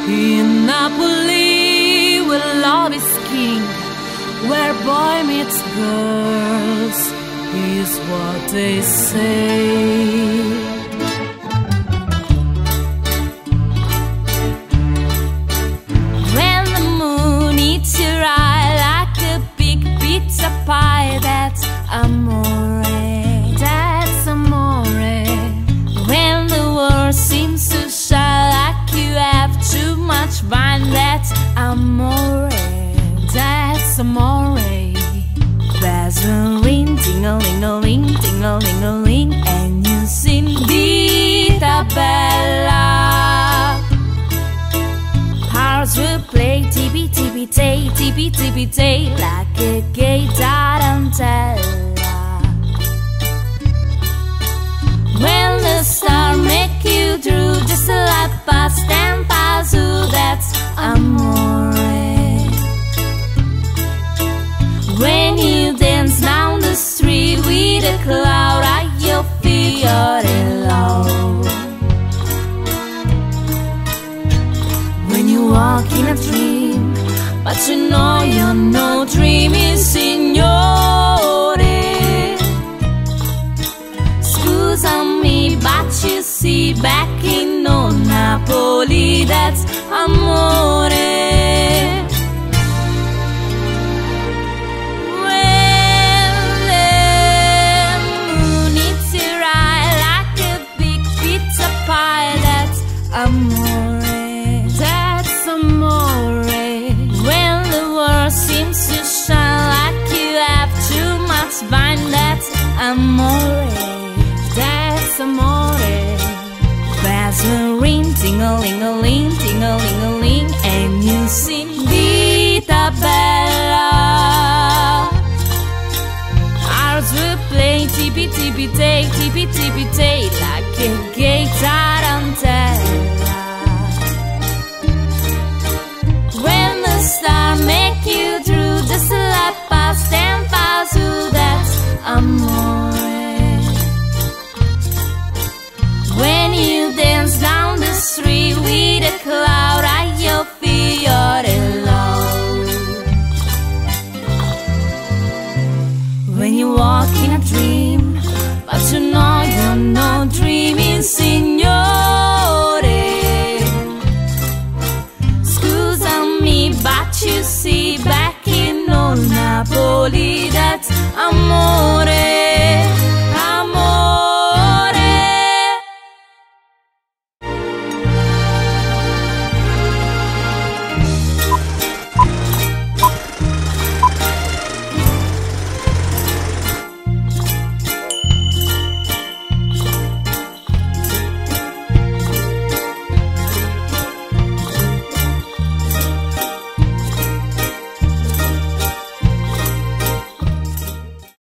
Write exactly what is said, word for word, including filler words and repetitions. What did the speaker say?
In Napoli, where love is king, where boy meets girls, is what they say. When the moon eats your eye like a big pizza pie, that's amore, that's amore. When the world seems to shine like you have too much wine, that's amore, that's amore. Bells will ring, ting-a-ling-a-ling, ting-a-ling-a-ling, and you sing Vita Bella. Hearts will play tippy-tippy-tay, tippy-tippy-tay, like a gay tarantella. When the stars make you through just like past and past, ooh, that's amore. When you dance down the street with a cloud at your feet, you're in love. When you walk in a dream, but you know you're no dreaming, signore. Scusami, but you see, back in old Napoli, that's amore. Amore, that's amore. When the world seems to shine like you have too much wine, that's amore, that's amore. Bells will ring, ting-a-ling-a-ling, ting-a-ling-a-ling, and you sing Vita Bella. Hearts will play tippy-tippy-tay, tippy-tippy-tay, like a gay tarantella. When the stars make you through just like past and past, ooh, that's amore. When you